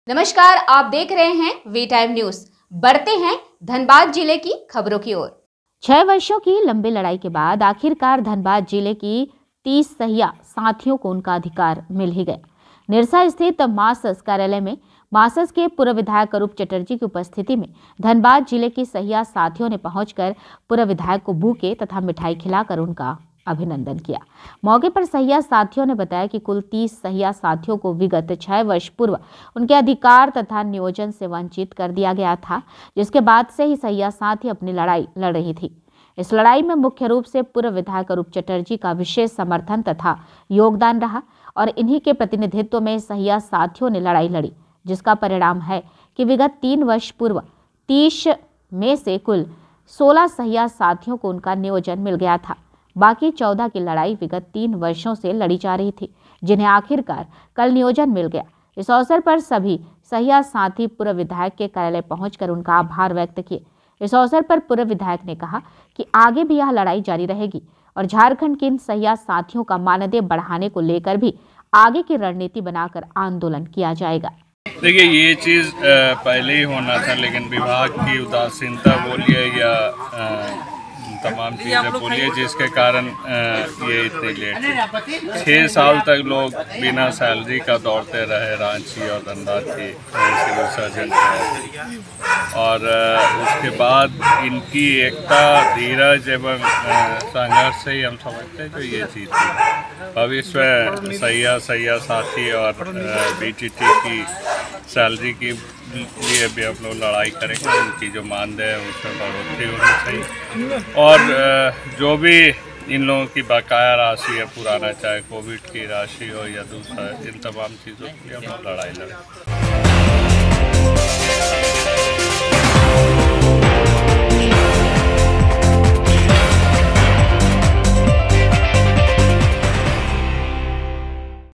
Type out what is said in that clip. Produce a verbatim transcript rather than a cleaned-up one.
नमस्कार, आप देख रहे हैं वी टाइम न्यूज। बढ़ते हैं धनबाद जिले की खबरों की ओर। छह वर्षों की लंबी लड़ाई के बाद आखिरकार धनबाद जिले की तीस सहिया साथियों को उनका अधिकार मिल ही गया। निरसा स्थित मासस कार्यालय में मासस के पूर्व विधायक अरूप चटर्जी की उपस्थिति में धनबाद जिले की सहिया साथियों ने पहुंचकर पूर्व विधायक को बूके तथा मिठाई खिलाकर उनका अभिनंदन किया। मौके पर सहिया साथियों ने बताया कि कुल तीस सहिया साथियों को विगत छह वर्ष पूर्व उनके अधिकार तथा नियोजन से वंचित कर दिया गया था, जिसके बाद से ही सहिया साथी अपनी लड़ाई लड़ रही थी। इस लड़ाई में मुख्य रूप से पूर्व विधायक अरूप चटर्जी का विशेष समर्थन तथा योगदान रहा और इन्हीं के प्रतिनिधित्व में सहिया साथियों ने लड़ाई लड़ी, जिसका परिणाम है कि विगत तीन वर्ष पूर्व तीस में से कुल सोलह सहिया साथियों को उनका नियोजन मिल गया था। बाकी चौदह की लड़ाई विगत तीन वर्षों से लड़ी जा रही थी, जिन्हें आखिरकार कल नियोजन मिल गया। इस अवसर पर सभी सहिया साथी पूर्व विधायक के कार्यालय पहुंचकर उनका आभार व्यक्त किए। इस अवसर पर पूर्व विधायक ने कहा कि आगे भी यह लड़ाई जारी रहेगी और झारखंड के इन सहिया साथियों का मानदेय बढ़ाने को लेकर भी आगे की रणनीति बनाकर आंदोलन किया जाएगा। देखिए, ये चीज़ पहले ही होना था, लेकिन विभाग की उदासीनता बोलिए या आ, तमाम चीज़ें बोलिए जिसके कारण ये इतनी लेट हुई। छः साल तक लोग बिना सैलरी का दौड़ते रहे रांची और धनबाद की सिविल सर्जन और उसके बाद इनकी एकता, धीरज एवं संघर्ष से ही हम समझते हैं जो ये चीज़ थी। भविष्य में सहिया सहिया साथी और बीटीटी की सैलरी की लिए भी हम लोग लड़ाई करेंगे। उनकी जो मानदेय है उसमें बढ़ोतरी होनी चाहिए और जो भी इन लोगों की बकाया राशि है पुराना, चाहे कोविड की राशि हो या दूसरा, इन तमाम चीज़ों के लिए हम लोग लड़ाई लड़ें।